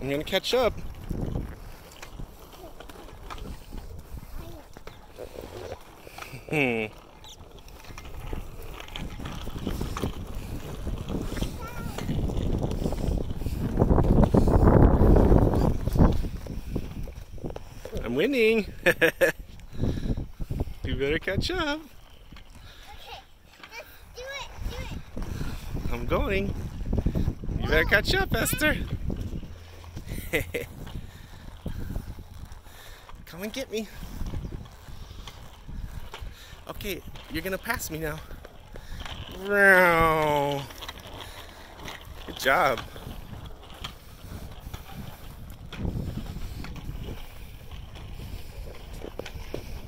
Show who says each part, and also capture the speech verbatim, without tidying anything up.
Speaker 1: I'm gonna catch up. Hmm. I'm winning. You better catch up.
Speaker 2: Okay, let's do it, do it.
Speaker 1: I'm going. You better catch up, Esther. Come and get me. Okay, you're gonna pass me now. Good job.